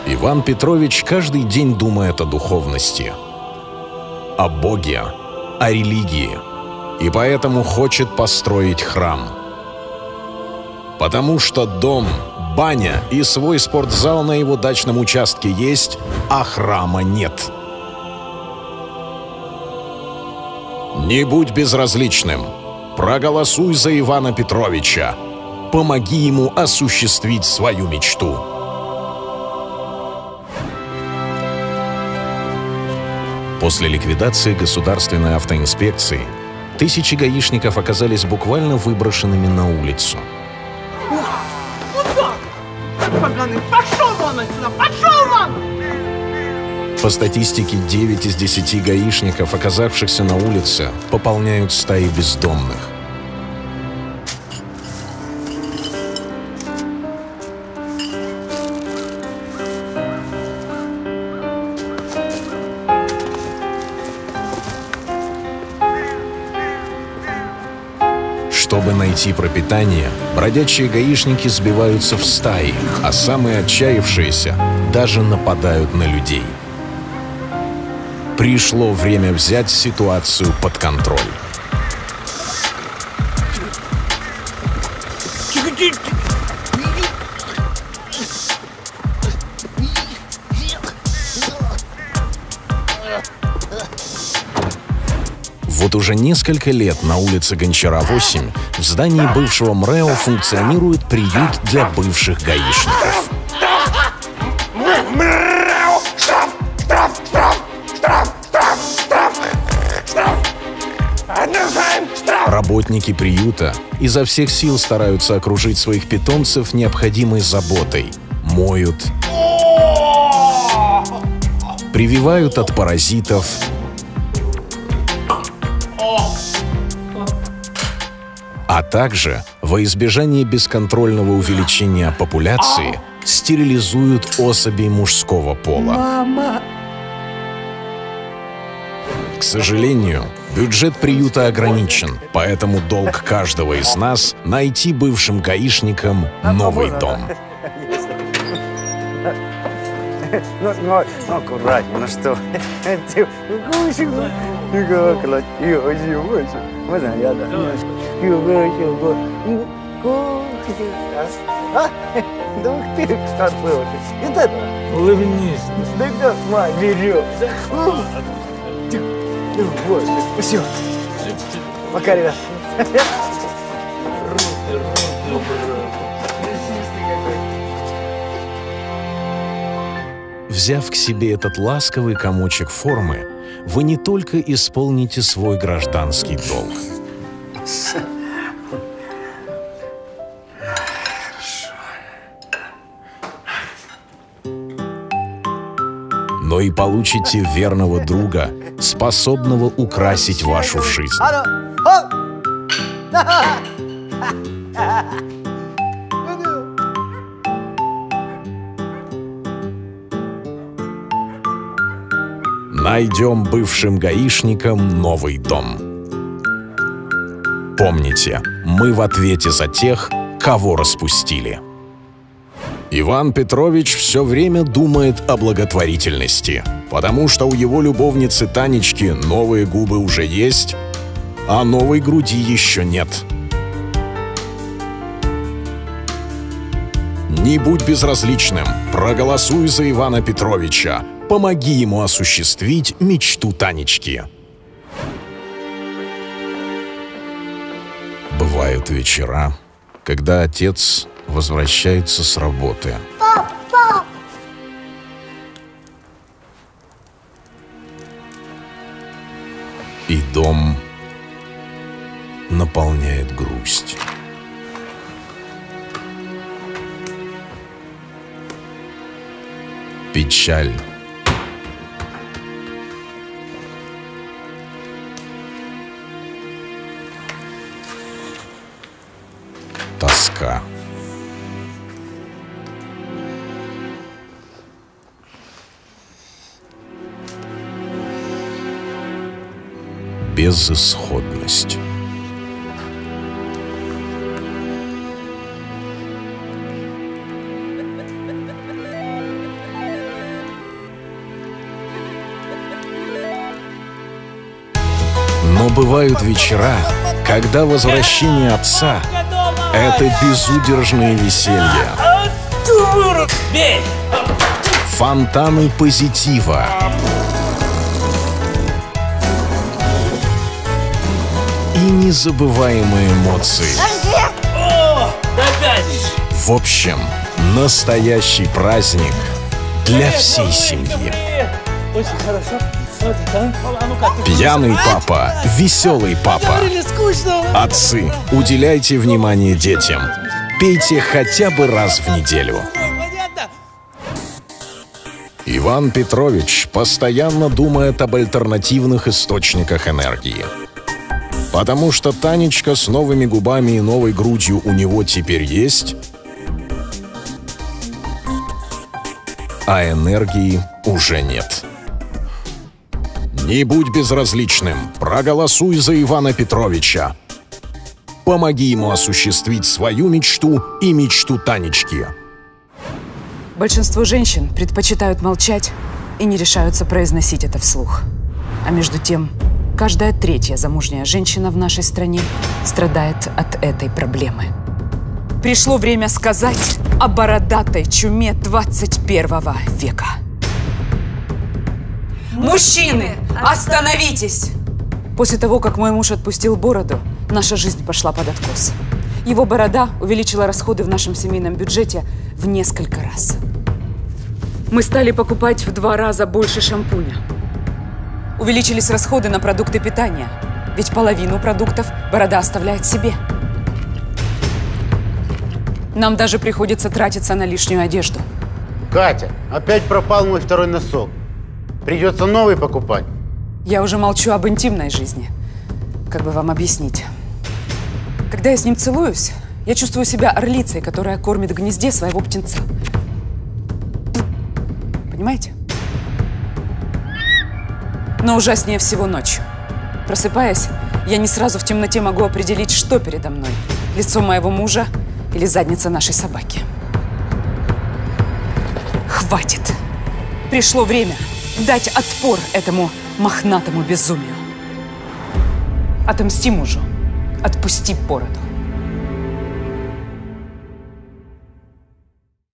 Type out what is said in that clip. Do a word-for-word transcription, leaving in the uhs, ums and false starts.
Иван Петрович каждый день думает о духовности, о Боге, о религии, и поэтому хочет построить храм. Потому что дом, баня и свой спортзал на его дачном участке есть, а храма нет. Не будь безразличным. Проголосуй за Ивана Петровича. Помоги ему осуществить свою мечту. После ликвидации государственной автоинспекции тысячи гаишников оказались буквально выброшенными на улицу. Пошел вон отсюда! Пошел вон! По статистике, девять из десяти гаишников, оказавшихся на улице, пополняют стаи бездомных. Чтобы найти пропитание, бродячие гаишники сбиваются в стаи, а самые отчаявшиеся даже нападают на людей. Пришло время взять ситуацию под контроль. Вот уже несколько лет на улице Гончара, восемь в здании бывшего МРЭО функционирует приют для бывших гаишников. Работники приюта изо всех сил стараются окружить своих питомцев необходимой заботой. Моют, прививают от паразитов, а также, во избежание бесконтрольного увеличения популяции, стерилизуют особей мужского пола. К сожалению, бюджет приюта ограничен, поэтому долг каждого из нас — найти бывшим гаишникам новый дом. Ну, ну, ну, аккуратнее, ну что? Можно я, да? Да ты что был? Это улыбнись. Да кто сма берет? Вот, все. Пока, ребят. Взяв к себе этот ласковый комочек формы, вы не только исполните свой гражданский долг, но и получите верного друга, способного украсить вашу жизнь. Найдем бывшим гаишникам новый дом. Помните, мы в ответе за тех, кого распустили. Иван Петрович все время думает о благотворительности, потому что у его любовницы Танечки новые губы уже есть, а новой груди еще нет. Не будь безразличным, проголосуй за Ивана Петровича, помоги ему осуществить мечту Танечки. Бывают вечера, когда отец возвращается с работы. Пап, пап! И дом наполняет грусть. Печаль. Тоска. Безысходность. бывают вечера, когда возвращение отца — это безудержное веселье. Фонтаны позитива. И незабываемые эмоции. В общем, настоящий праздник для всей семьи. Пьяный папа, веселый папа. Отцы, уделяйте внимание детям. Пейте хотя бы раз в неделю. Иван Петрович постоянно думает об альтернативных источниках энергии. Потому что Танечка с новыми губами и новой грудью у него теперь есть, а энергии уже нет. Не будь безразличным, проголосуй за Ивана Петровича. Помоги ему осуществить свою мечту и мечту Танечки. Большинство женщин предпочитают молчать и не решаются произносить это вслух. А между тем, каждая третья замужняя женщина в нашей стране страдает от этой проблемы. Пришло время сказать о бородатой чуме двадцать первого века. Мужчины, остановитесь! После того, как мой муж отпустил бороду, наша жизнь пошла под откос. Его борода увеличила расходы в нашем семейном бюджете в несколько раз. Мы стали покупать в два раза больше шампуня. Увеличились расходы на продукты питания, ведь половину продуктов борода оставляет себе. Нам даже приходится тратиться на лишнюю одежду. Катя, опять пропал мой второй носок. Придется новый покупать. Я уже молчу об интимной жизни. Как бы вам объяснить? Когда я с ним целуюсь, я чувствую себя орлицей, которая кормит в гнезде своего птенца. Понимаете? Но ужаснее всего ночью. Просыпаясь, я не сразу в темноте могу определить, что передо мной. Лицо моего мужа или задница нашей собаки. Хватит! Пришло время дать отпор этому мохнатому безумию. Отомсти мужу. Отпусти бороду.